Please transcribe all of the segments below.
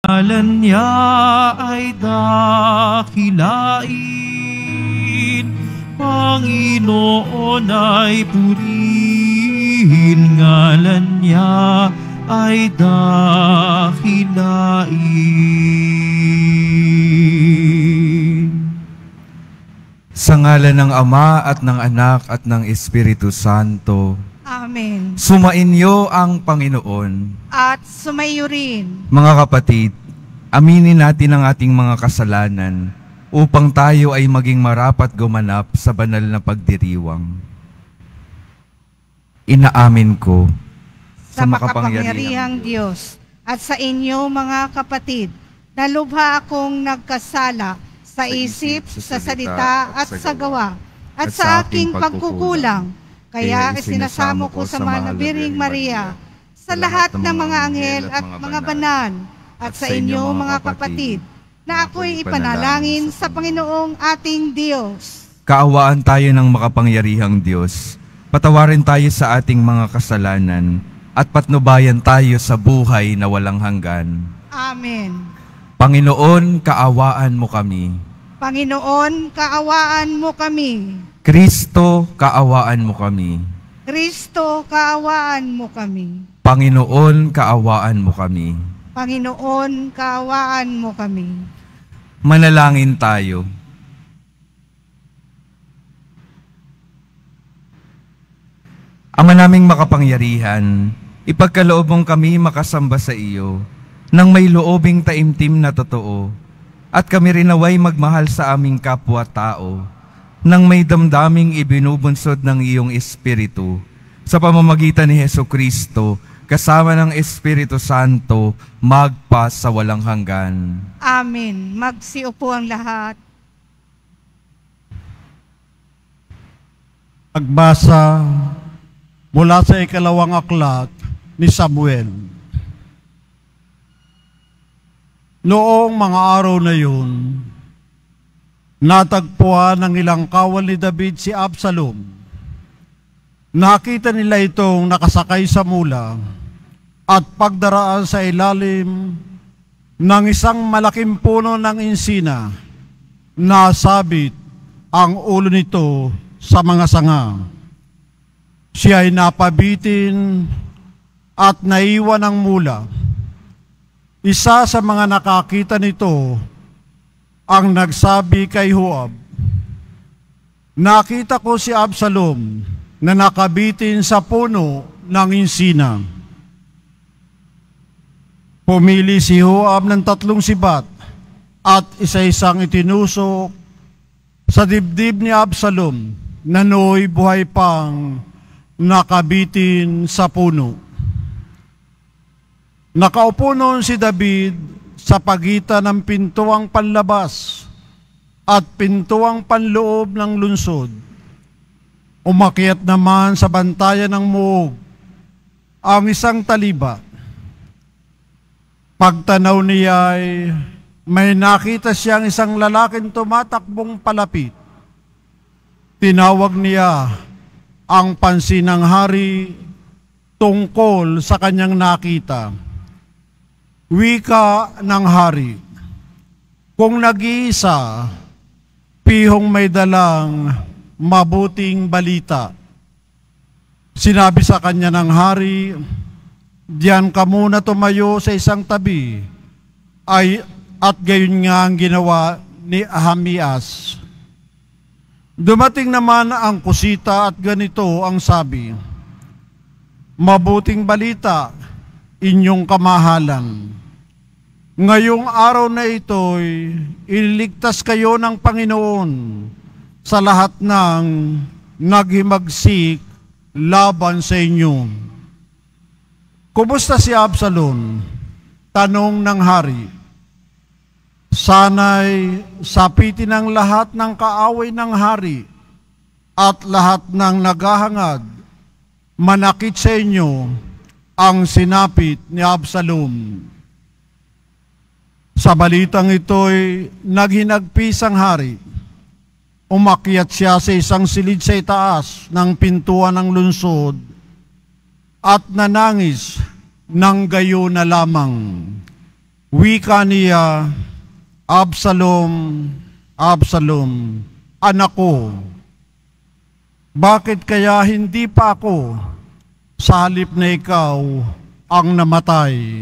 Ngalan niya ay dakilain, Panginoon ay purihin, ngalan niya ay dakilain. Sa ngalan ng Ama at ng Anak at ng Espiritu Santo. Amen. Sumainyo ang Panginoon. At sumayo rin. Mga kapatid, aminin natin ang ating mga kasalanan upang tayo ay maging marapat gumanap sa banal na pagdiriwang. Inaamin ko Sa makapangyarihang Diyos at sa inyo mga kapatid, na lubha akong nagkasala sa isip, sa salita at sa gawa, at sa aking pagkukulang. Kaya isinasamo ko sa Mahal na Birheng Maria, sa lahat ng mga anghel at mga banal, at sa inyo mga kapatid, na ako'y ipanalangin sa Panginoong ating Diyos. Kaawaan tayo ng makapangyarihang Diyos. Patawarin tayo sa ating mga kasalanan at patnubayan tayo sa buhay na walang hanggan. Amen. Panginoon, kaawaan mo kami. Panginoon, kaawaan mo kami. Kristo, kaawaan mo kami. Kristo, kaawaan mo kami. Panginoon, kaawaan mo kami. Panginoon, kaawaan mo kami. Manalangin tayo. Ama naming makapangyarihan, ipagkaloob mong kami makasamba sa iyo nang may loobing taimtim na totoo, at kami rin naway magmahal sa aming kapwa-tao nang may damdaming ibinubunsod ng iyong Espiritu sa pamamagitan ni Hesukristo, kasama ng Espiritu Santo, magpa sa walang hanggan. Amen. Magsiupo ang lahat. Pagbasa mula sa ikalawang aklat ni Samuel. Noong mga araw na yun, natagpuan ng ilang kawal ni David si Absalom. Nakita nila itong nakasakay sa mula at pagdaraan sa ilalim ng isang malaking puno ng insina, nasabit ang ulo nito sa mga sanga. Siya ay napabitin at naiwan ng mula. Isa sa mga nakakita nito ang nagsabi kay Joab, "Nakita ko si Absalom na nakabitin sa puno ng insina." Pumili si Joab ng 3 sibat at isa-isang itinusok sa dibdib ni Absalom na nooy buhay pang nakabitin sa puno. Nakaupo noon si David sa pagitan ng pintuang panlabas at pintuang panloob ng lungsod. Umakyat naman sa bantayan ng muog ang isang taliba. Pagtanaw niya ay may nakita siyang isang lalaking tumatakbong palapit. Tinawag niya ang pansin ng hari tungkol sa kanyang nakita. Wika ng hari, "Kung nag-iisa, pihong may dalang mabuting balita." Sinabi sa kanya ng hari, "Diyan ka muna tumayo sa isang tabi." At gayon nga ang ginawa ni Ahamias. Dumating naman ang kusita at ganito ang sabi, "Mabuting balita, inyong kamahalan. Ngayong araw na ito'y ililigtas kayo ng Panginoon sa lahat ng naghimagsik laban sa inyo." "Kumusta si Absalom?" tanong ng hari. "Sana'y sapitin ang lahat ng kaaway ng hari at lahat ng naghahangad manakit sa inyo ang sinapit ni Absalom." Sa balitang ito'y naghinagpis ang hari. Umakyat siya sa isang silid sa itaas ng pintuan ng lungsod at nanangis ng gayo na lamang. Wika niya, Absalom, Absalom, anak ko, bakit kaya hindi pa ako sa halip na ikaw ang namatay?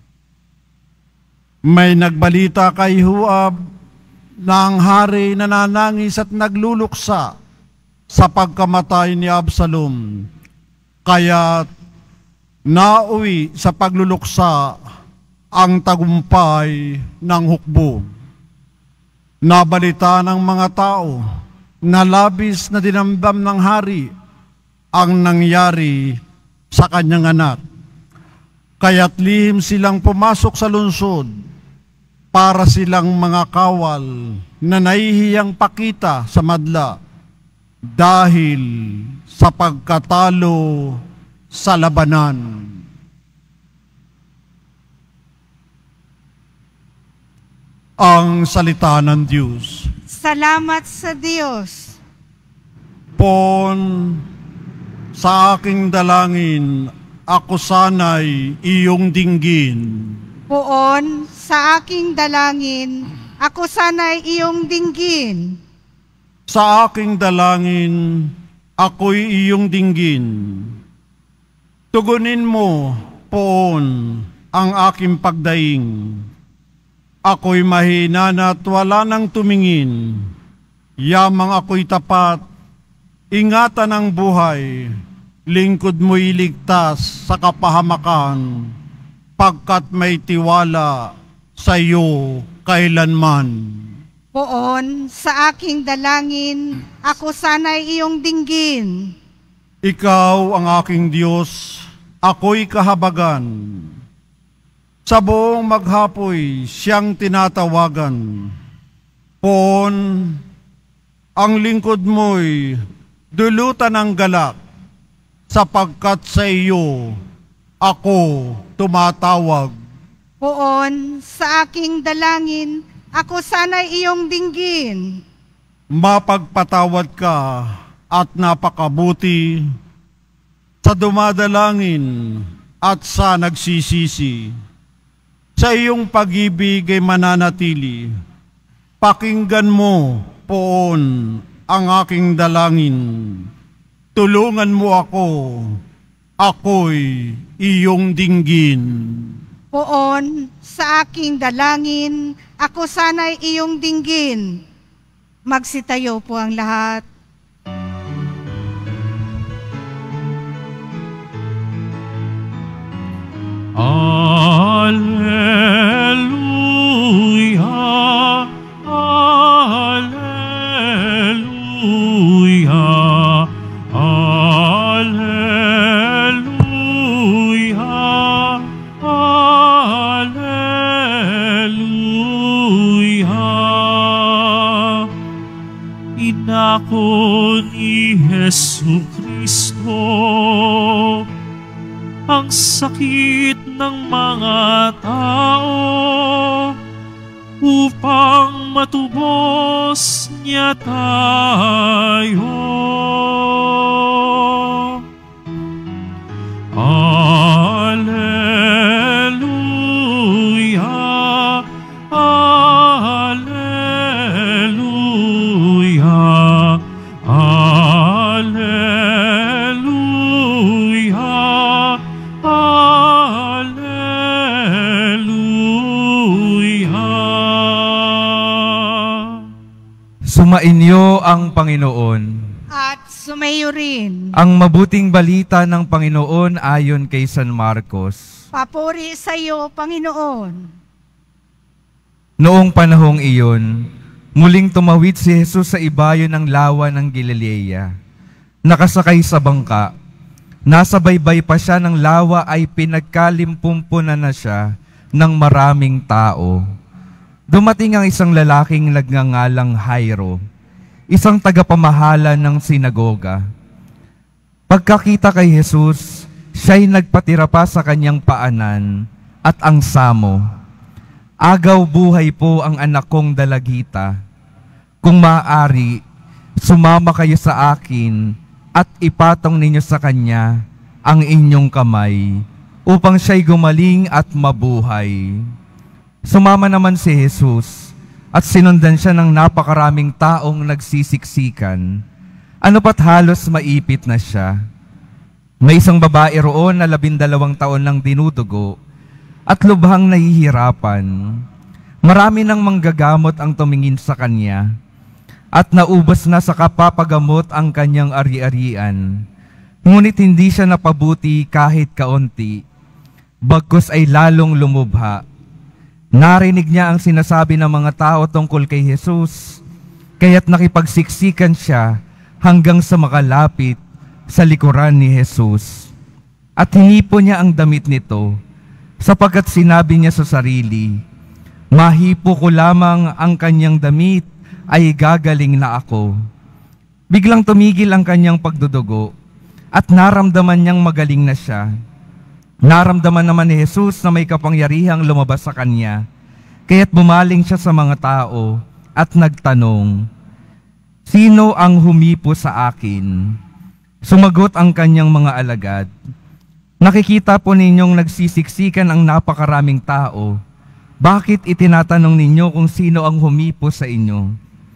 May nagbalita kay Huab na ang hari nananangis at nagluluksa sa pagkamatay ni Absalom. Kaya nauwi sa pagluluksa ang tagumpay ng hukbo. Nabalita ng mga tao na labis na dinamdam ng hari ang nangyari sa kanyang anak. Kaya't lihim silang pumasok sa lungsod para silang mga kawal na nahihiyang pakita sa madla dahil sa pagkatalo sa labanan. Ang salita ng Diyos. Salamat sa Diyos. Pon sa aking dalangin, ako sana'y iyong dinggin. Poon sa aking dalangin, ako sana'y iyong dinggin. Sa aking dalangin, ako'y iyong dinggin. Tugunin mo, Poon, ang aking pagdaing. Ako'y mahina na't wala nang tumingin. Yamang ako'y tapat, ingatan ang buhay. Lingkod mo'y ligtas sa kapahamakan, pagkat may tiwala sa iyo kailanman. Poon sa aking dalangin, ako sana'y iyong dinggin. Ikaw ang aking Diyos, ako'y kahabagan. Sa buong maghapoy siyang tinatawagan. Poon, ang lingkod mo'y dulutan ng galak, sapagkat sa iyo ako tumatawag. Poon sa aking dalangin, ako sana'y iyong dinggin. Mapagpatawad ka at napakabuti sa dumadalangin at sa nagsisisi. Sa iyong pag-ibig ay mananatili. Pakinggan mo, Poon, ang aking dalangin. Tulungan mo ako, ako'y iyong dinggin. Poon sa aking dalangin, ako sana'y iyong dinggin. Magsitayo po ang lahat. Alleluia, alleluia, alleluia, alleluia. Inako ni Jesucristo ang sakit ng mga tao upang matubos niya tayo. Alleluia, alleluia, alleluia, alleluia. Sumainyo ang Panginoon. At sumayo rin. Ang mabuting balita ng Panginoon ayon kay San Marcos. Papuri sa iyo, Panginoon. Noong panahong iyon, muling tumawid si Jesus sa ibayo ng lawa ng Galilea. Nakasakay sa bangka. Nasa baybay pa siya ng lawa ay pinagkalimpumpunan na siya ng maraming tao. Dumating ang isang lalaking nagngangalang Jairo, isang tagapamahala ng sinagoga. Pagkakita kay Jesus, siya'y nagpatira pa sa kanyang paanan at ang samo. Agaw buhay po ang anak kong dalagita. Kung maaari, sumama kayo sa akin at ipatong ninyo sa kanya ang inyong kamay upang siya'y gumaling at mabuhay. Sumama naman si Jesus at sinundan siya ng napakaraming taong nagsisiksikan. Ano pat halos maipit na siya. May isang babae roon na 12 taon nang dinudugo at lubhang nahihirapan. Marami nang manggagamot ang tumingin sa kanya at naubos na sa kapapagamot ang kanyang ari-arian. Ngunit hindi siya napabuti kahit kaunti, bagkus ay lalong lumubha. Narinig niya ang sinasabi ng mga tao tungkol kay Jesus, kaya't nakipagsiksikan siya hanggang sa makalapit sa likuran ni Jesus. At hinipo niya ang damit nito, sapagkat sinabi niya sa sarili, mahipo ko lamang ang kanyang damit ay gagaling na ako. Biglang tumigil ang kanyang pagdudugo at naramdaman niyang magaling na siya. Naramdaman naman ni Jesus na may kapangyarihang lumabas sa kanya, kaya't bumaling siya sa mga tao at nagtanong, sino ang humipo sa akin? Sumagot ang kanyang mga alagad, nakikita po ninyong nagsisiksikan ang napakaraming tao. Bakit itinatanong ninyo kung sino ang humipo sa inyo?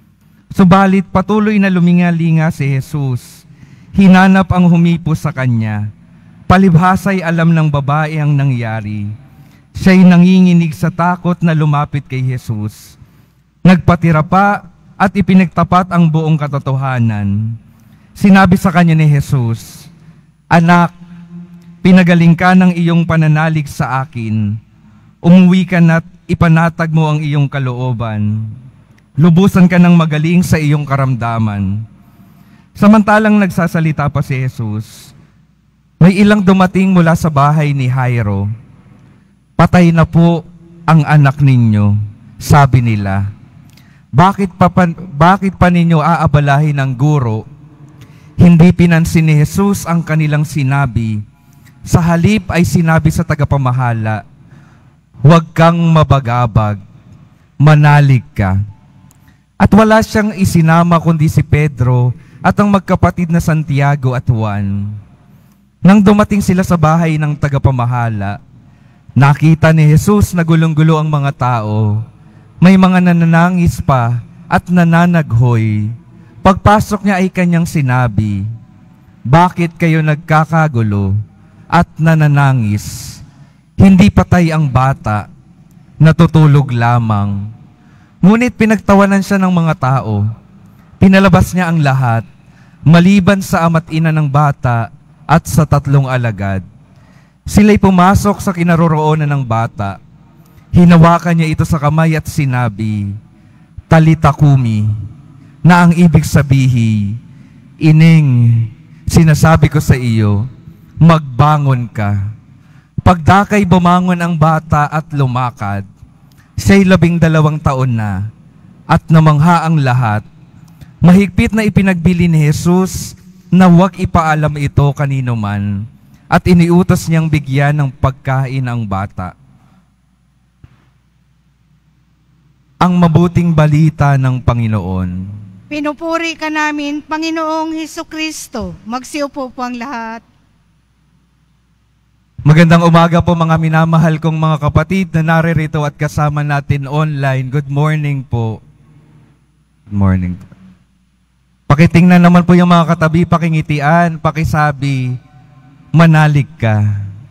Subalit patuloy na luminga-linga si Jesus. Hinanap ang humipo sa kanya. Palibhasa'y alam ng babae ang nangyari. Siya'y nanginginig sa takot na lumapit kay Jesus. Nagpatira pa at ipinagtapat ang buong katotohanan. Sinabi sa kanya ni Jesus, anak, pinagaling ka ng iyong pananalig sa akin. Umuwi ka na't ipanatag mo ang iyong kalooban. Lubusan ka ng magaling sa iyong karamdaman. Samantalang nagsasalita pa si Jesus, may ilang dumating mula sa bahay ni Jairo. Patay na po ang anak ninyo, sabi nila. Bakit pa ninyo aabalahin ang guro? Hindi pinansin ni Jesus ang kanilang sinabi. Sa halip ay sinabi sa tagapamahala, huwag kang mabagabag, manalig ka. At wala siyang isinama kundi si Pedro at ang magkapatid na Santiago at Juan. Nang dumating sila sa bahay ng tagapamahala, nakita ni Jesus na gulong-gulo ang mga tao. May mga nananangis pa at nananaghoy. Pagpasok niya ay kanyang sinabi, bakit kayo nagkakagulo at nananangis? Hindi patay ang bata, natutulog lamang. Ngunit pinagtawanan siya ng mga tao. Pinalabas niya ang lahat, maliban sa ama't ina ng bata at sa 3 alagad. Sila'y pumasok sa kinaroroonan ng bata. Hinawakan niya ito sa kamay at sinabi, Talita Kumi, na ang ibig sabihin, Ining, sinasabi ko sa iyo, magbangon ka. Pagdakay bumangon ang bata at lumakad. Siya'y 12 taon na at namangha ang lahat. Mahigpit na ipinagbili ni Jesus na huwag ipaalam ito kanino man at iniutos niyang bigyan ng pagkain ang bata. Ang mabuting balita ng Panginoon. Pinupuri ka namin, Panginoong Hesukristo. Magsiupo po ang lahat. Magandang umaga po mga minamahal kong mga kapatid na naririto at kasama natin online. Good morning po. Good morning po. Pakitingnan naman po yung mga katabi, pakingitian, pakisabi, manalig ka.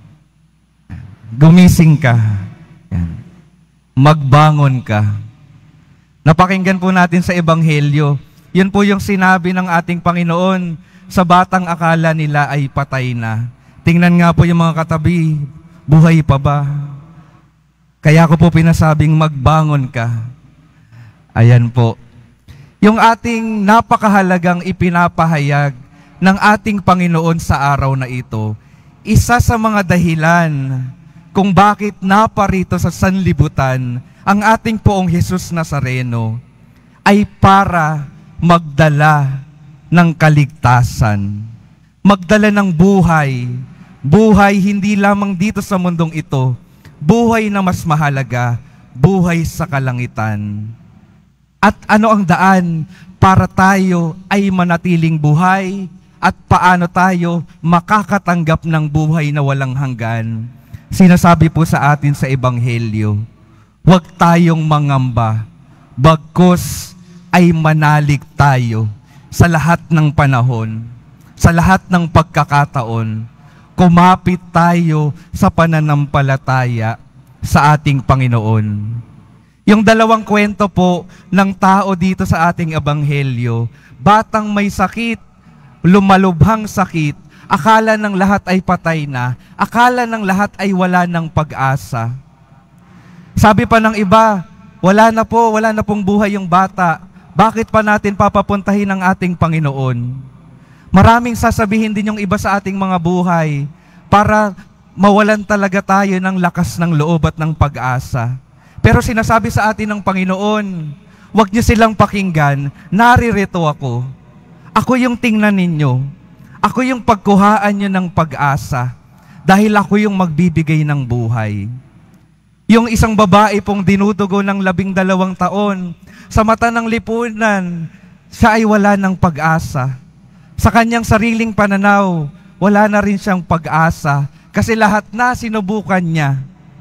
Gumising ka. Yan. Magbangon ka. Napakinggan po natin sa Ebanghelyo. Yun po yung sinabi ng ating Panginoon sa batang akala nila ay patay na. Tingnan nga po yung mga katabi, buhay pa ba? Kaya ko po pinasabing magbangon ka. Ayan po. Yung ating napakahalagang ipinapahayag ng ating Panginoon sa araw na ito, isa sa mga dahilan kung bakit naparito sa sanlibutan ang ating Poong Jesus Nazareno ay para magdala ng kaligtasan, magdala ng buhay. Buhay hindi lamang dito sa mundong ito, buhay na mas mahalaga, buhay sa kalangitan. At ano ang daan para tayo ay manatiling buhay at paano tayo makakatanggap ng buhay na walang hanggan? Sinasabi po sa atin sa Ebanghelyo, Huwag tayong mangamba, bagkus ay manalig tayo sa lahat ng panahon, sa lahat ng pagkakataon. Kumapit tayo sa pananampalataya sa ating Panginoon. Yung dalawang kwento po ng tao dito sa ating ebanghelyo, batang may sakit, lumalubhang sakit, akala ng lahat ay patay na, akala ng lahat ay wala ng pag-asa. Sabi pa ng iba, wala na pong buhay yung bata. Bakit pa natin papapuntahin ang ating Panginoon? Maraming sasabihin din yung iba sa ating mga buhay para mawalan talaga tayo ng lakas ng loob at ng pag-asa. Pero sinasabi sa atin ng Panginoon, huwag niyo silang pakinggan, naririto ako. Ako yung tingnan ninyo. Ako yung pagkuhaan niyo ng pag-asa dahil ako yung magbibigay ng buhay. Yung isang babae pong dinudugo ng 12 taon, sa mata ng lipunan, siya ay wala ng pag-asa. Sa kanyang sariling pananaw, wala na rin siyang pag-asa kasi lahat na sinubukan niya.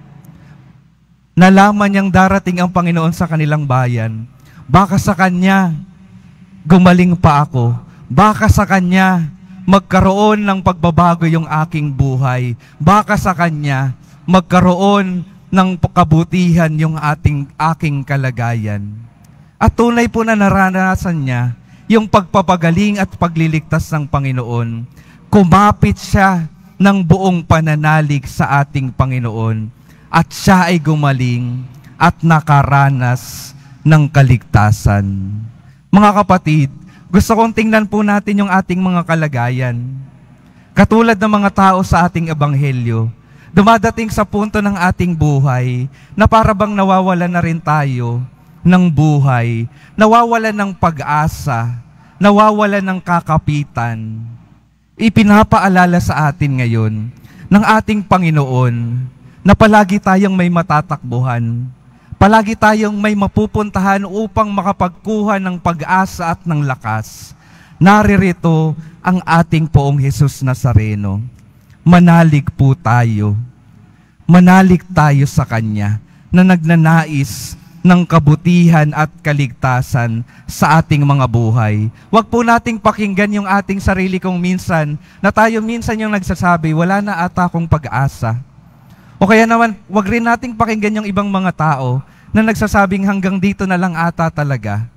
Nalaman niyang darating ang Panginoon sa kanilang bayan. Baka sa kanya, gumaling pa ako. Baka sa kanya, magkaroon ng pagbabago yung aking buhay. Baka sa kanya, magkaroon ng kabutihan yung aking kalagayan. At tunay po na naranasan niya yung pagpapagaling at pagliligtas ng Panginoon. Kumapit siya ng buong pananalig sa ating Panginoon at siya ay gumaling at nakaranas ng kaligtasan. Mga kapatid, gusto kong tingnan po natin yung ating mga kalagayan. Katulad ng mga tao sa ating ebanghelyo, dumadating sa punto ng ating buhay na para bang nawawalan na rin tayo ng buhay, nawawalan ng pag-asa, nawawalan ng kakapitan. Ipinapaalala sa atin ngayon ng ating Panginoon na palagi tayong may matatakbuhan, palagi tayong may mapupuntahan upang makapagkuha ng pag-asa at ng lakas. Naririto ang ating Poong Jesus Nazareno. Manalig po tayo. Manalig tayo sa Kanya na nagnanais ng kabutihan at kaligtasan sa ating mga buhay. Huwag po nating pakinggan yung ating sarili kong minsan, na tayo minsan yung nagsasabi, wala na ata akong pag-asa. O kaya naman, huwag rin nating pakinggan yung ibang mga tao na nagsasabing hanggang dito na lang ata talaga.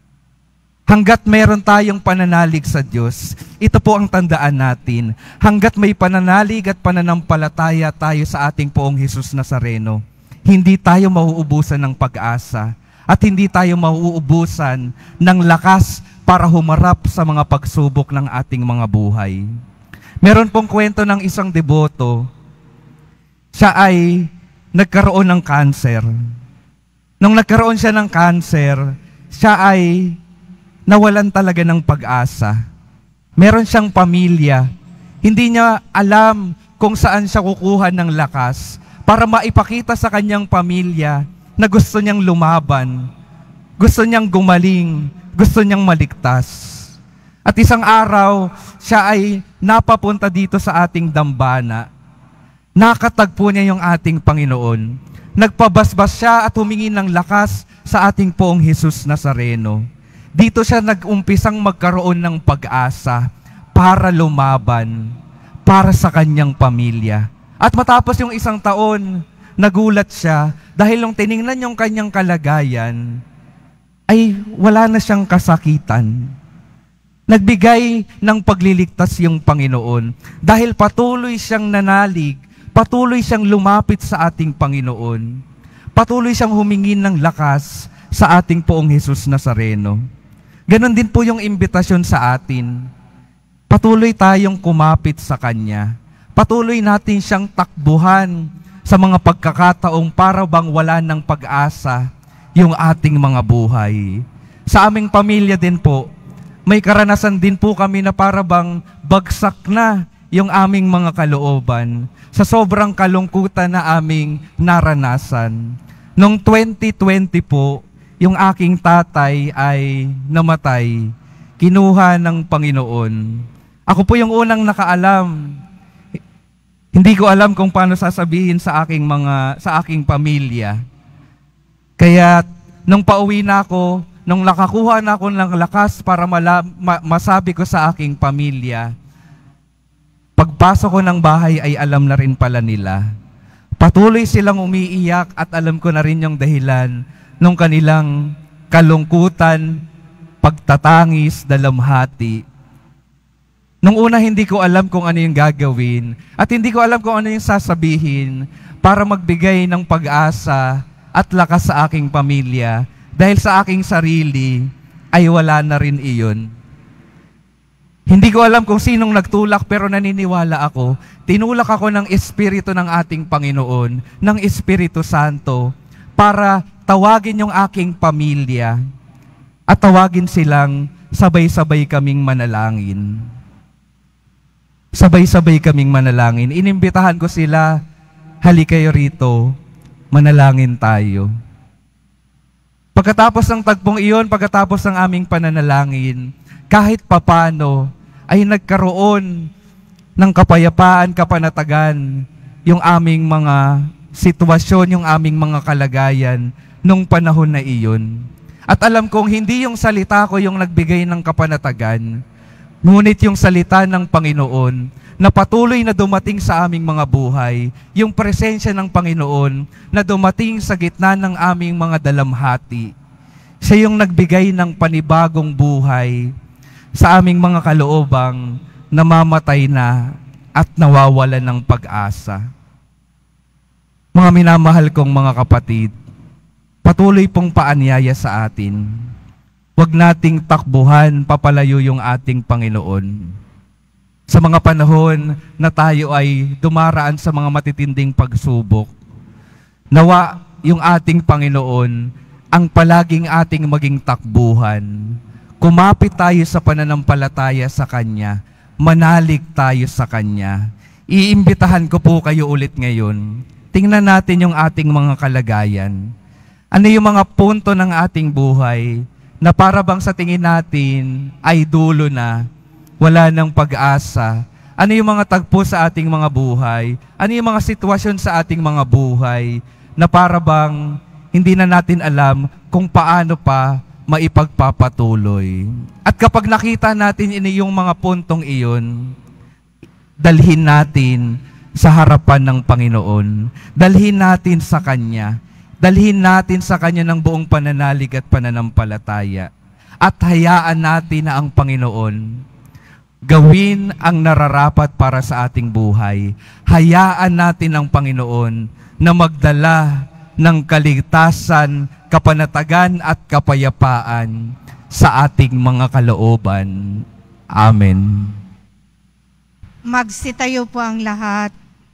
Hanggat meron tayong pananalig sa Diyos, ito po ang tandaan natin. Hanggat may pananalig at pananampalataya tayo sa ating Poong Jesus Nazareno, hindi tayo mauubusan ng pag-asa at hindi tayo mauubusan ng lakas para humarap sa mga pagsubok ng ating mga buhay. Meron pong kwento ng isang deboto. Siya ay nagkaroon ng cancer. Nung nagkaroon siya ng cancer, siya ay nawalan talaga ng pag-asa. Meron siyang pamilya. Hindi niya alam kung saan siya kukuha ng lakas para maipakita sa kanyang pamilya na gusto niyang lumaban, gusto niyang gumaling, gusto niyang maligtas. At isang araw, siya ay napapunta dito sa ating dambana. Nakatagpo niya yung ating Panginoon. Nagpabasbas siya at humingi ng lakas sa ating Poong Jesus Nazareno. Dito siya nag-umpisang magkaroon ng pag-asa para lumaban, para sa kanyang pamilya. At matapos yung 1 taon, nagulat siya dahil nung tiningnan yung kanyang kalagayan, ay wala na siyang kasakitan. Nagbigay ng pagliligtas yung Panginoon dahil patuloy siyang nanalig, patuloy siyang lumapit sa ating Panginoon, patuloy siyang humingin ng lakas sa ating Poong Jesus Nazareno. Ganon din po yung imbitasyon sa atin. Patuloy tayong kumapit sa Kanya. Patuloy natin siyang takbuhan sa mga pagkakataong para bang wala ng pag-asa yung ating mga buhay. Sa aming pamilya din po, may karanasan din po kami na para bang bagsak na yung aming mga kalooban sa sobrang kalungkutan na aming naranasan. Noong 2020 po, yung aking tatay ay namatay, kinuha ng Panginoon. Ako po yung unang nakaalam. Hindi ko alam kung paano sasabihin sa aking pamilya. Kaya nung pauwi na ako, nung nakakuha na ako ng lakas para masabi ko sa aking pamilya, pagpasok ko ng bahay ay alam na rin pala nila. Patuloy silang umiiyak at alam ko na rin yung dahilan nung kanilang kalungkutan, pagtatangis, dalamhati. Nung una hindi ko alam kung ano yung gagawin at hindi ko alam kung ano yung sasabihin para magbigay ng pag-asa at lakas sa aking pamilya dahil sa aking sarili ay wala na rin iyon. Hindi ko alam kung sinong nagtulak pero naniniwala ako. Tinulak ako ng Espiritu ng ating Panginoon, ng Espiritu Santo, para tawagin yung aking pamilya at tawagin silang sabay-sabay kaming manalangin. Sabay-sabay kaming manalangin. Inimbitahan ko sila, halika kayo rito, manalangin tayo. Pagkatapos ng tagpong iyon, pagkatapos ng aming pananalangin, kahit papano, ay nagkaroon ng kapayapaan, kapanatagan, yung aming mga sitwasyon, yung aming mga kalagayan nung panahon na iyon. At alam kong hindi yung salita ko yung nagbigay ng kapanatagan, ngunit yung salita ng Panginoon na patuloy na dumating sa aming mga buhay, yung presensya ng Panginoon na dumating sa gitna ng aming mga dalamhati. Siya yung nagbigay ng panibagong buhay sa aming mga kaloobang namamatay na at nawawalan ng pag-asa. Mga minamahal kong mga kapatid, patuloy pong paanyaya sa atin. Huwag nating takbuhan papalayo yung ating Panginoon. Sa mga panahon na tayo ay dumaraan sa mga matitinding pagsubok, nawa yung ating Panginoon ang palaging ating maging takbuhan. Kumapit tayo sa pananampalataya sa Kanya. Manalig tayo sa Kanya. Iimbitahan ko po kayo ulit ngayon. Tingnan natin yung ating mga kalagayan. Ano yung mga punto ng ating buhay na para bang sa tingin natin ay dulo na, wala ng pag-asa? Ano yung mga tagpo sa ating mga buhay? Ano yung mga sitwasyon sa ating mga buhay na para bang hindi na natin alam kung paano pa maipagpapatuloy? At kapag nakita natin yung mga puntong iyon, dalhin natin sa harapan ng Panginoon. Dalhin natin sa Kanya. Dalhin natin sa Kanya ng buong pananalig at pananampalataya. At hayaan natin na ang Panginoon gawin ang nararapat para sa ating buhay. Hayaan natin ang Panginoon na magdala ng kaligtasan, kapanatagan at kapayapaan sa ating mga kalooban. Amen. Magsitayo po ang lahat.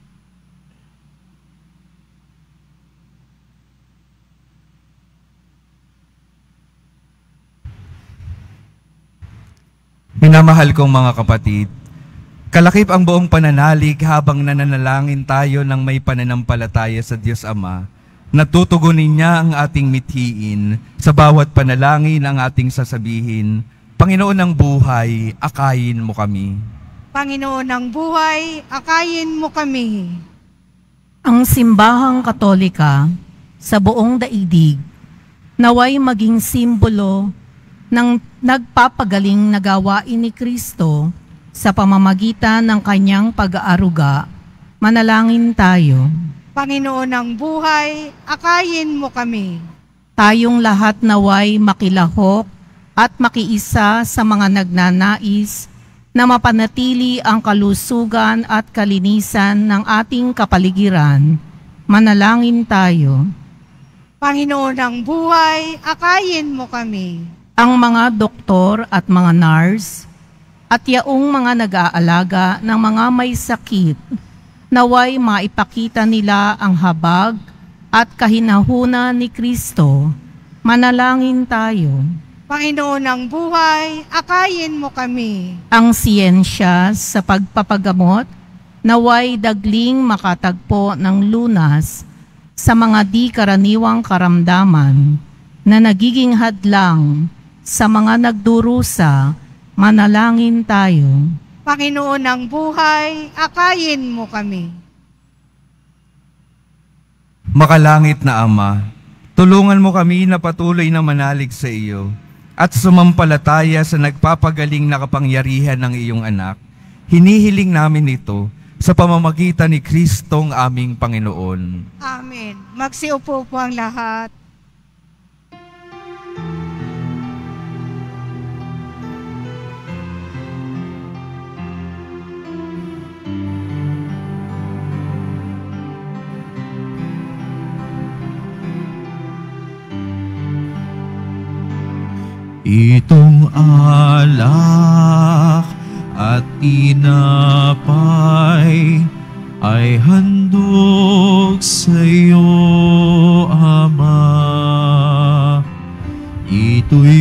Minamahal kong mga kapatid, kalakip ang buong pananalig habang nananalangin tayo ng may pananampalataya sa Diyos Ama. Natutugunin niya ang ating mithiin sa bawat panalangin ang ating sasabihin, Panginoon ng buhay, akayin mo kami. Panginoon ng buhay, akayin mo kami. Ang simbahang Katolika sa buong daigdig naway maging simbolo ng nagpapagaling na gawain ni Kristo sa pamamagitan ng kanyang pag-aaruga. Manalangin tayo. Panginoon ng buhay, akayin mo kami. Tayong lahat naway makilahok at makiisa sa mga nagnanais na mapanatili ang kalusugan at kalinisan ng ating kapaligiran. Manalangin tayo. Panginoon ng buhay, akayin mo kami. Ang mga doktor at mga nurse at yaong mga nag-aalaga ng mga may sakit, naway maipakita nila ang habag at kahinahuna ni Kristo. Manalangin tayo. Panginoon ng buhay, akayin mo kami. Ang siyensya sa pagpapagamot, naway dagling makatagpo ng lunas sa mga di karaniwang karamdaman na nagiging hadlang sa mga nagdurusa. Manalangin tayo. Panginoon ng buhay, akayin mo kami. Makalangit na Ama, Tulungan mo kami na patuloy na manalig sa iyo at sumampalataya sa nagpapagaling na kapangyarihan ng iyong anak. Hinihiling namin ito sa pamamagitan ni Kristong aming Panginoon. Amen. Magsiupo po ang lahat. Itong alak at tinapay ay handog sa iyo, Ama. Ito'y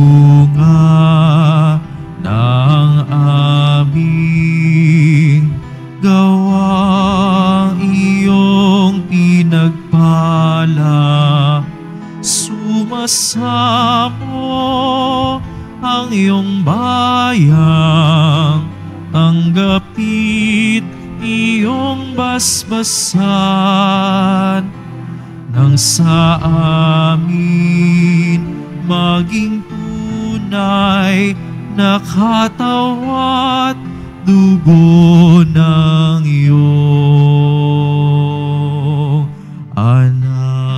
bunga ng aming gawang iyong pinagpala. Sumasamo ang iyong bayang, tanggapit iyong basbasan, nang sa amin maging tunay na katawat dugo ng iyong anak.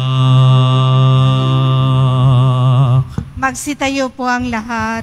Magsitayo po ang lahat.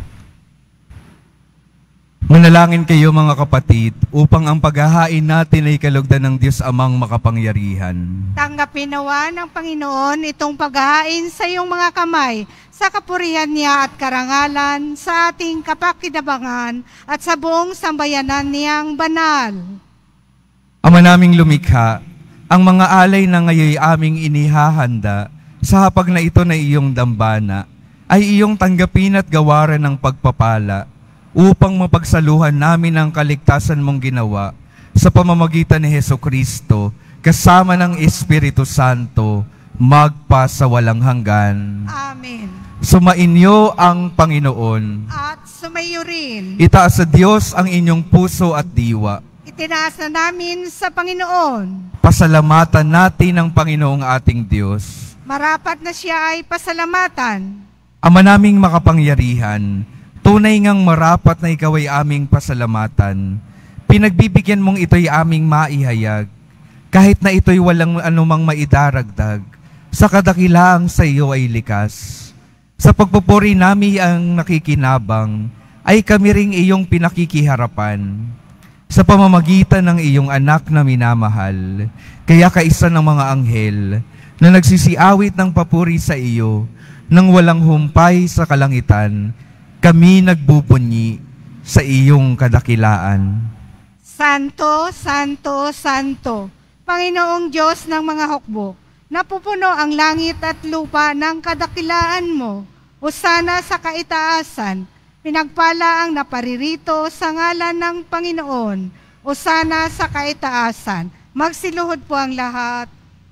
Manalangin kayo mga kapatid upang ang paghahain natin ay kalugdan ng Diyos Amang makapangyarihan. Tanggapin nawa ng Panginoon itong paghahain sa iyong mga kamay, sa kapurihan niya at karangalan, sa ating kapakinabangan at sa buong sambayanan niyang banal. Ama naming lumikha, ang mga alay na ngayon aming inihahanda sa hapag na ito na iyong dambana, ay iyong tanggapin at gawaran ng pagpapala upang mapagsaluhan namin ang kaligtasan mong ginawa sa pamamagitan ni Hesukristo kasama ng Espiritu Santo magpa sa walang hanggan. Amen. Sumainyo ang Panginoon. At sumayo rin. Itaas sa Diyos ang inyong puso at diwa. Itinaas na namin sa Panginoon. Pasalamatan natin ang Panginoong ating Diyos. Marapat na siya ay pasalamatan. Ama naming makapangyarihan, tunay ngang marapat na ikaw ay aming pasalamatan. Pinagbibigyan mong ito'y aming maihayag, kahit na ito'y walang anumang maidaragdag, sa kadakilaang sa iyo ay likas. Sa pagpupuri namin ang nakikinabang, ay kami ring iyong pinakikiharapan. Sa pamamagitan ng iyong anak na minamahal, kaya kaisa ng mga anghel, na nagsisiawit ng papuri sa iyo, nang walang humpay sa kalangitan, kami nagbubunyi sa iyong kadakilaan. Santo, Santo, Santo, Panginoong Diyos ng mga hukbo, napupuno ang langit at lupa ng kadakilaan mo. Hosana sa kaitaasan, pinagpala ang naparirito sa ngalan ng Panginoon. Hosana sa kaitaasan. Magsiluhod po ang lahat.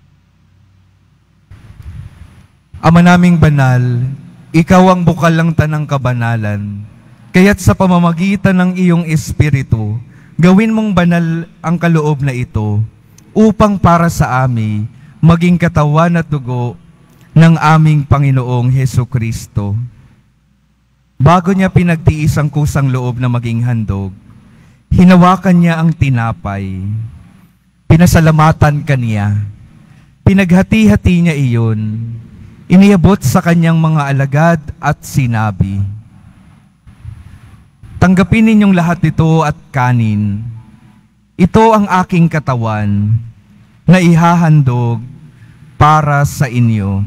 Ama naming banal, ikaw ang bukal ng tanang kabanalan, kaya't sa pamamagitan ng iyong Espiritu, gawin mong banal ang kaloob na ito, upang para sa amin, maging katawan at dugo ng aming Panginoong Hesukristo. Bago niya pinagtiis ang kusang loob na maging handog, hinawakan niya ang tinapay, pinasalamatan kaniya, pinaghati-hati niya iyon, iniabot sa kanyang mga alagad at sinabi, tanggapin ninyong lahat ito at kanin. Ito ang aking katawan na ihahandog para sa inyo.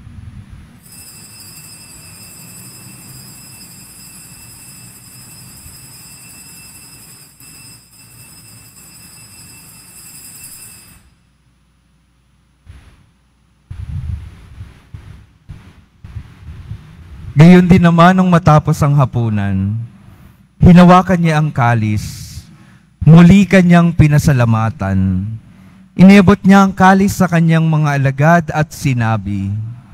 Gayon din naman nung matapos ang hapunan, hinawakan niya ang kalis, muli kanyang pinasalamatan. Iniabot niya ang kalis sa kanyang mga alagad at sinabi,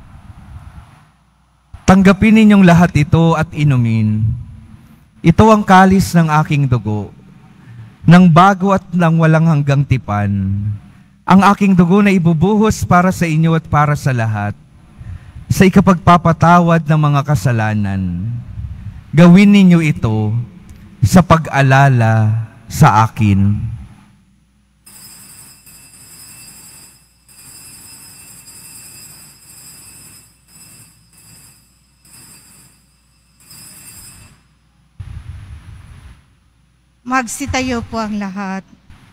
tanggapin ninyong lahat ito at inumin. Ito ang kalis ng aking dugo, ng bago at ng walang hanggang tipan. Ang aking dugo na ibubuhos para sa inyo at para sa lahat. sa ikapagpapatawad ng mga kasalanan. Gawin ninyo ito sa pag-alala sa akin. Magsitayo po ang lahat.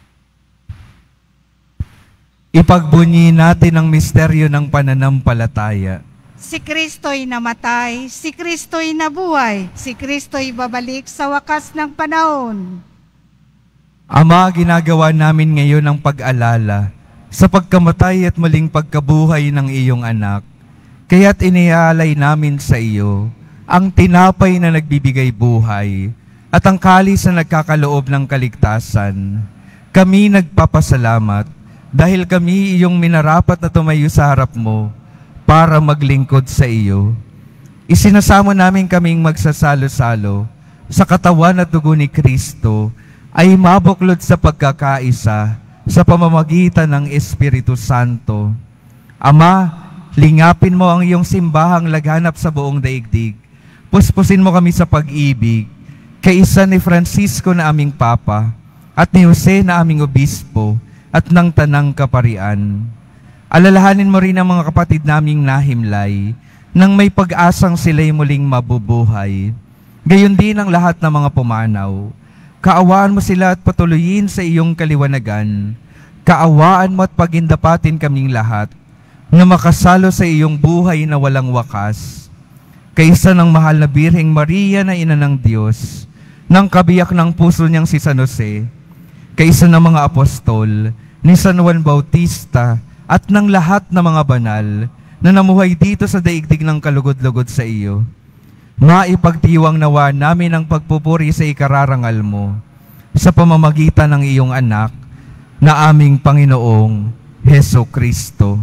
Ipagbunyi natin ang misteryo ng pananampalataya. Si Kristo'y namatay, si Kristo'y nabuhay, si Kristo'y babalik sa wakas ng panahon. Ama, ginagawa namin ngayon ang pag-alala sa pagkamatay at muling pagkabuhay ng iyong anak. Kaya't iniaalay namin sa iyo ang tinapay na nagbibigay buhay at ang kalis na nagkakaloob ng kaligtasan. Kami nagpapasalamat dahil kami iyong minarapat na tumayo sa harap mo para maglingkod sa iyo. Isinasamo namin kaming magsasalo-salo sa katawan at dugo ni Kristo ay mabuklod sa pagkakaisa sa pamamagitan ng Espiritu Santo. Ama, lingapin mo ang iyong simbahang laganap sa buong daigdig. Puspusin mo kami sa pag-ibig, kaisa ni Francisco na aming Papa, at ni Jose na aming Obispo, at ng Tanang Kaparian. Alalahanin mo rin ang mga kapatid naming nahimlay, nang may pag-asang sila'y muling mabubuhay. Gayon din ang lahat ng mga pumanaw. Kaawaan mo sila at patuloyin sa iyong kaliwanagan. Kaawaan mo at pagindapatin kaming lahat, na makasalo sa iyong buhay na walang wakas. Kaisa ng mahal na Birheng Maria na Ina ng Diyos, ng kabiyak ng puso niyang si San Jose, kaisa ng mga apostol, ni San Juan Bautista, at ng lahat ng mga banal na namuhay dito sa daigdig ng kalugod-lugod sa iyo. Maipagdiwang nawa namin ang pagpupuri sa ikararangal mo sa pamamagitan ng iyong anak na aming Panginoong Heso Kristo.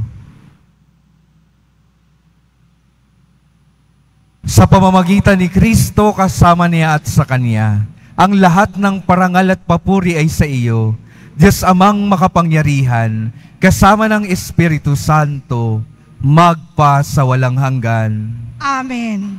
Sa pamamagitan ni Kristo kasama niya at sa Kanya, ang lahat ng parangal at papuri ay sa iyo, Diyos Amang makapangyarihan, kasama ng Espiritu Santo, magpa sa walang hanggan. Amen.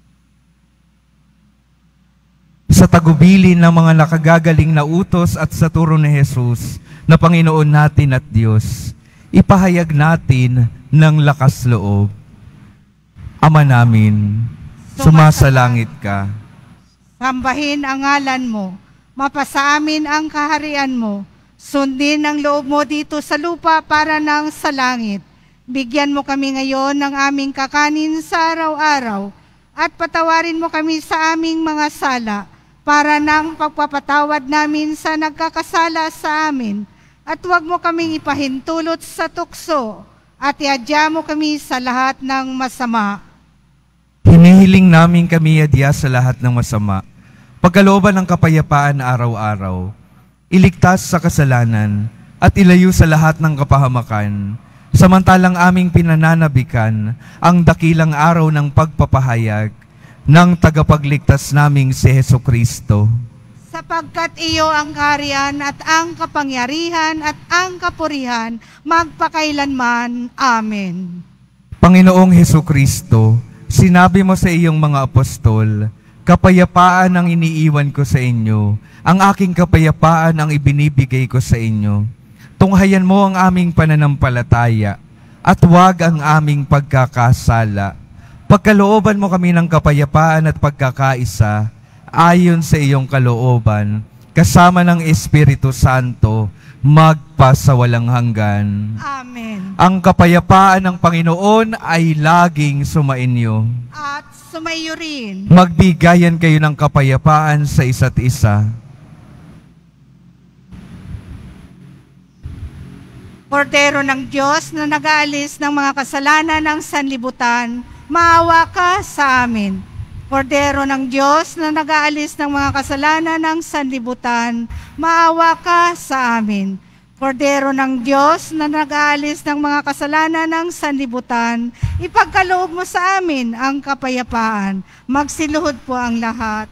Sa tagubilin ng mga nakagagaling na utos at sa turo ni Jesus na Panginoon natin at Diyos, ipahayag natin ng lakas loob. Ama namin, sumasalangit ka. Sambahin ang ngalan mo, mapasa amin ang kaharian mo, sundin ang loob mo dito sa lupa para nang sa langit. Bigyan mo kami ngayon ng aming kakanin sa araw-araw at patawarin mo kami sa aming mga sala para nang pagpapatawad namin sa nagkakasala sa amin. At huwag mo kaming ipahintulot sa tukso at iadya mo kami sa lahat ng masama. Hinihiling namin kami adya sa lahat ng masama, pagkalooban ng kapayapaan araw-araw, iligtas sa kasalanan at ilayo sa lahat ng kapahamakan, samantalang aming pinananabikan ang dakilang araw ng pagpapahayag ng tagapagligtas naming si Heso Kristo. Sapagkat iyo ang kaharian at ang kapangyarihan at ang kapurihan magpakailanman. Amen. Panginoong Heso Kristo, sinabi mo sa iyong mga apostol, kapayapaan ang iniiwan ko sa inyo, ang aking kapayapaan ang ibinibigay ko sa inyo. Tunghayan mo ang aming pananampalataya at huwag ang aming pagkakasala. Pagkalooban mo kami ng kapayapaan at pagkakaisa ayon sa iyong kalooban, kasama ng Espiritu Santo, magpa sa walang hanggan. Amen. Ang kapayapaan ng Panginoon ay laging sumainyo. At sumayo rin. Magbigayan kayo ng kapayapaan sa isa't isa. Kordero ng Diyos na nag-aalis ng mga kasalanan ng sanlibutan, maawa ka sa amin. Kordero ng Diyos na nag-aalis ng mga kasalanan ng sanlibutan, maawa ka sa amin. Kordero ng Diyos na nag-aalis ng mga kasalanan ng sanlibutan, ipagkaloob mo sa amin ang kapayapaan. Magsiluhod po ang lahat.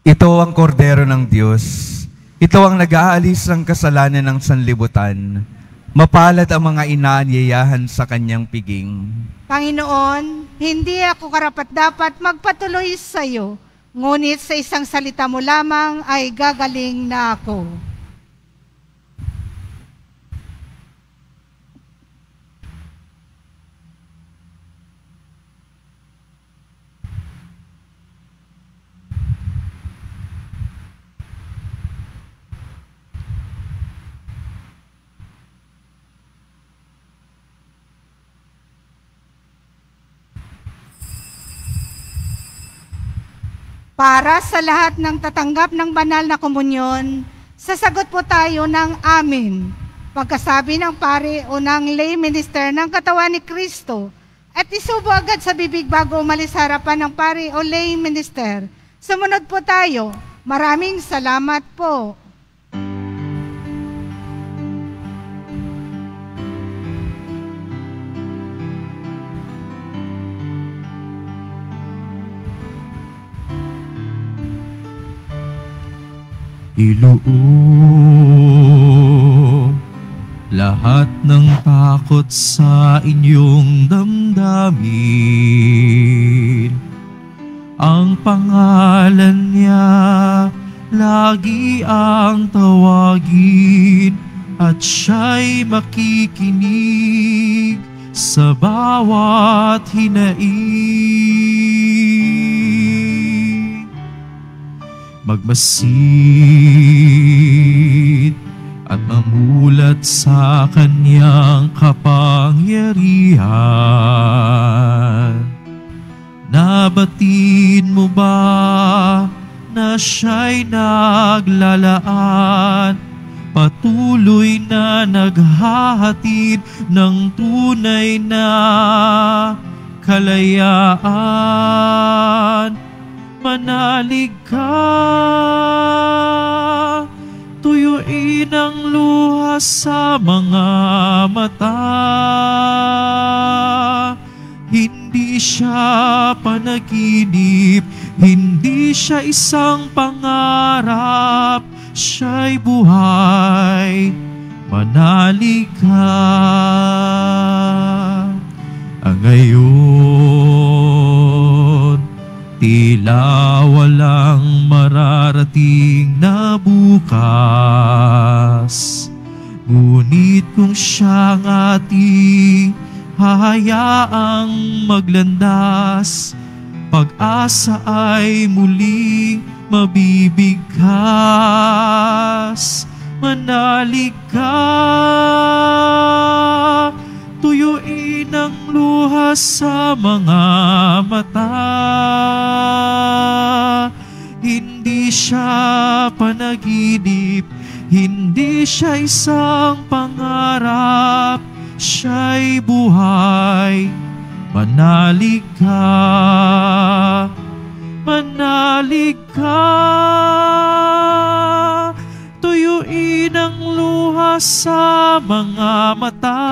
Ito ang kordero ng Diyos. Ito ang nag-aalis ng kasalanan ng sanlibutan. Mapalad ang mga inaanyayahan sa kanyang piging. Panginoon, hindi ako karapat-dapat magpatuloy sa iyo, ngunit sa isang salita mo lamang ay gagaling na ako. Para sa lahat ng tatanggap ng banal na komunyon, sasagot po tayo ng amin. Pagkasabi ng pare o ng lay minister ng katawan ni Kristo, at isubo agad sa bibig bago umalis sa harapan ng pare o lay minister. Sumunod po tayo. Maraming salamat po. Iluong lahat ng takot sa inyong damdamin. Ang pangalan niya lagi ang tawagin at siya'y makikinig sa bawat hinaing. Magmasid at mamulat sa kanyang kapangyarihan. Nabatid mo ba na siya'y naglalaan, patuloy na naghahatid ng tunay na kalayaan? Manalig ka, tuyuin ang luha sa mga mata. Hindi siya panaginip, hindi siya isang pangarap, siya'y buhay. Manalig ka. Ang ngayon, tila walang mararating na bukas. Ngunit kung siyang ating hahayaang maglandas, pag-asa ay muling mabibigkas. Manalig ka, tuyuin ang luha sa mga mata. Hindi siya panaginip, hindi siya isang pangarap, siya'y buhay. Manalig ka, manalig ka, tuyuin ang luha sa mga mata.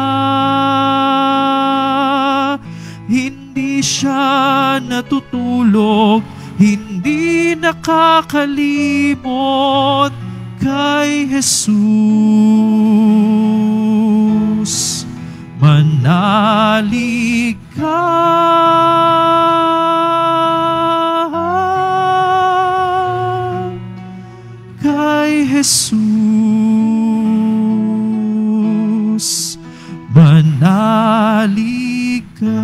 Hindi siya natutulog, hindi nakakalimot kay Jesus. Manalig ka, kay Jesus. Manalig ka.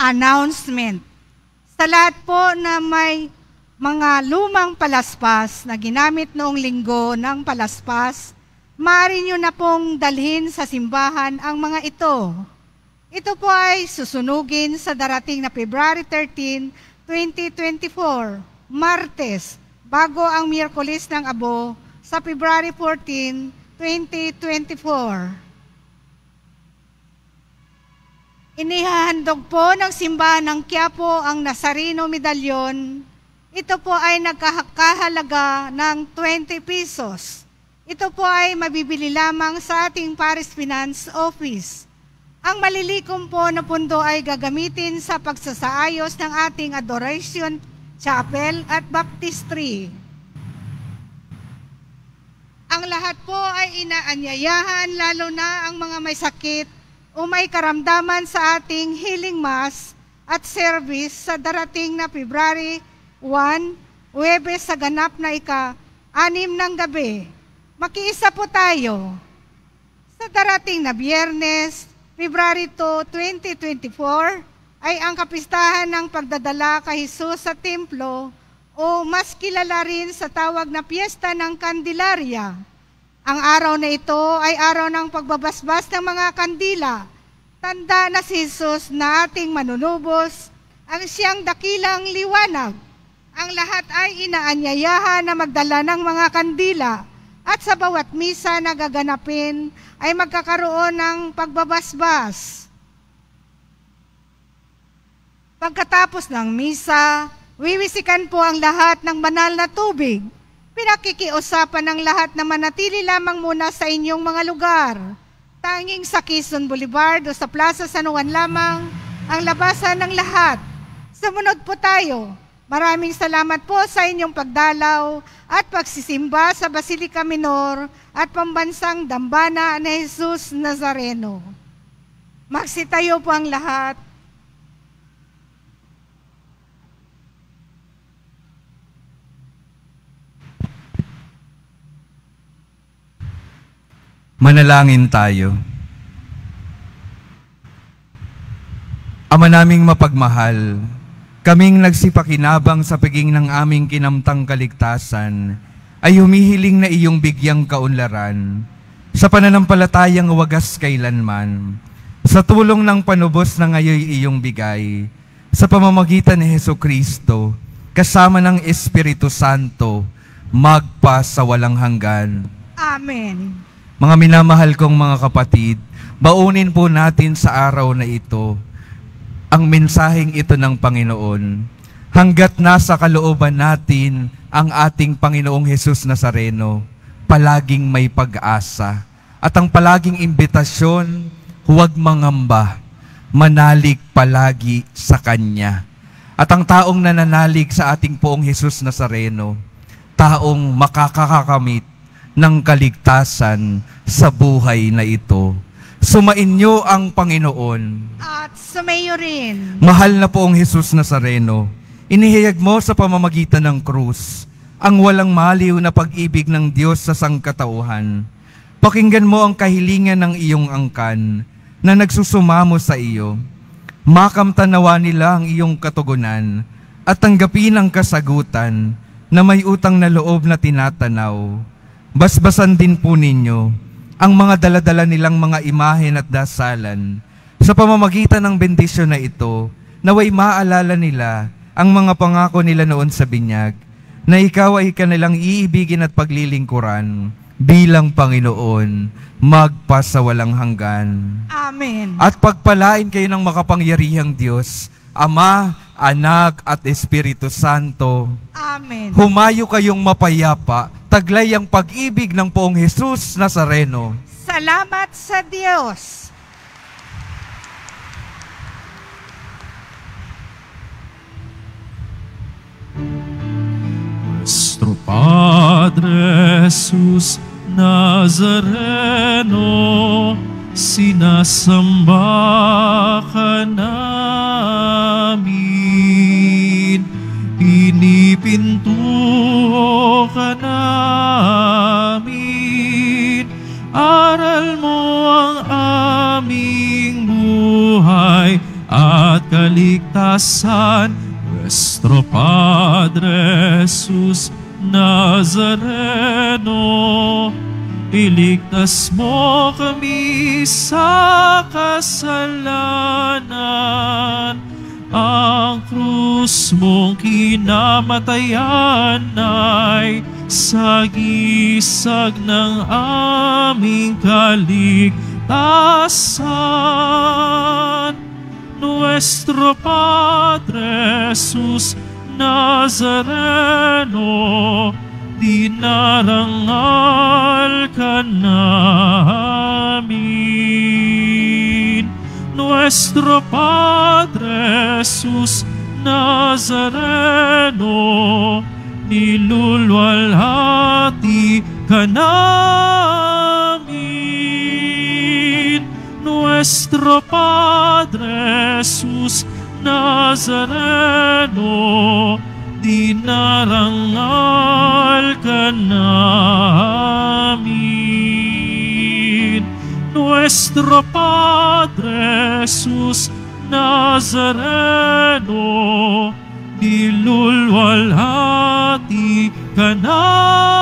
announcement. Sa lahat po na may mga lumang palaspas na ginamit noong linggo ng palaspas, maaari nyo na pong dalhin sa simbahan ang mga ito. Ito po ay susunugin sa darating na February 13, 2024, Martes, bago ang Miyerkules ng Abo sa February 14, 2024. Inihahandog po ng simbahan ng Quiapo ang Nazareno Medalyon. Ito po ay nagkakahalaga ng 20 pesos. Ito po ay mabibili lamang sa ating Parish Finance Office. Ang malilikom po na pundo ay gagamitin sa pagsasaayos ng ating Adoration Chapel at Baptistry. Ang lahat po ay inaanyayahan, lalo na ang mga may sakit o may karamdaman sa ating healing mass at service sa darating na February 1, Huwebes sa ganap na ika-6 ng gabi. Makiisa po tayo. Sa darating na Biyernes, February 2, 2024, ay ang kapistahan ng pagdadala kay Jesus sa templo o mas kilala rin sa tawag na Piyesta ng Candelaria. Ang araw na ito ay araw ng pagbabasbas ng mga kandila. Tanda na si Jesus na ating manunubos, ang siyang dakilang liwanag. Ang lahat ay inaanyayahan na magdala ng mga kandila at sa bawat misa na gaganapin ay magkakaroon ng pagbabasbas. Pagkatapos ng misa, wiwisikan po ang lahat ng banal na tubig. Pinakikiusapan ng lahat na manatili lamang muna sa inyong mga lugar. Tanging sa Quezon Boulevard o sa Plaza San Juan lamang ang labasan ng lahat. Sumunod po tayo. Maraming salamat po sa inyong pagdalaw at pagsisimba sa Basilica Minor at Pambansang Dambana ni Jesus Nazareno. Magsitayo po ang lahat. Manalangin tayo. Ama naming mapagmahal, kaming nagsipakinabang sa paging ng aming kinamtang kaligtasan, ay humihiling na iyong bigyang kaunlaran, sa pananampalatayang wagas kailanman, sa tulong ng panubos na ngayon iyong bigay, sa pamamagitan ni Hesukristo, kasama ng Espiritu Santo, magpa sa walang hanggan. Amen. Mga minamahal kong mga kapatid, baunin po natin sa araw na ito ang mensaheng ito ng Panginoon. Hanggat nasa kalooban natin ang ating Panginoong Jesus Nazareno, palaging may pag-asa. At ang palaging imbitasyon, huwag mangamba, manalig palagi sa Kanya. At ang taong nananalig sa ating Poong Jesus Nazareno, taong makakakamit ng kaligtasan sa buhay na ito. Sumainyo ang Panginoon. At sumayo rin. Mahal na Poong Jesus Nazareno, inihayag mo sa pamamagitan ng krus ang walang maliw na pag-ibig ng Diyos sa sangkatauhan. Pakinggan mo ang kahilingan ng iyong angkan na nagsusumamo sa iyo. Makamtanawa nila ang iyong katugunan at tanggapin ang kasagutan na may utang na loob na tinatanaw. Basbasan din po ninyo ang mga daladala nilang mga imahen at dasalan. Sa pamamagitan ng bendisyon na ito, naway maalala nila ang mga pangako nila noon sa binyag, na ikaw ay kanilang iibigin at paglilingkuran bilang Panginoon, magpa sa walang hanggan. Amen. At pagpalain kayo ng makapangyarihang Diyos, Ama, Anak at Espiritu Santo. Amen. Humayo kayong mapayapa, taglay ang pag-ibig ng Poong Jesus Nazareno. Salamat sa Diyos. Nuestro Padre Jesus Nazareno, sinasamba ka namin, pinipinto ka namin, aral mo ang aming buhay at kaligtasan. Nuestro Padre Jesus Nazareno, iligtas mo kami sa kasalanan. Ang krus mong kinamatayan ay sagisag ng aming kaligtasan. Nuestro Padre Jesus Nazareno, dinarangal ka namin. Nuestro Padre Jesus Nazareno, nilulwalhati ka namin. Nuestro Padre Jesus Nazareno, dinarangal ka namin. Nuestro Padre Jesus Nazareno, nilulwalhati ka namin.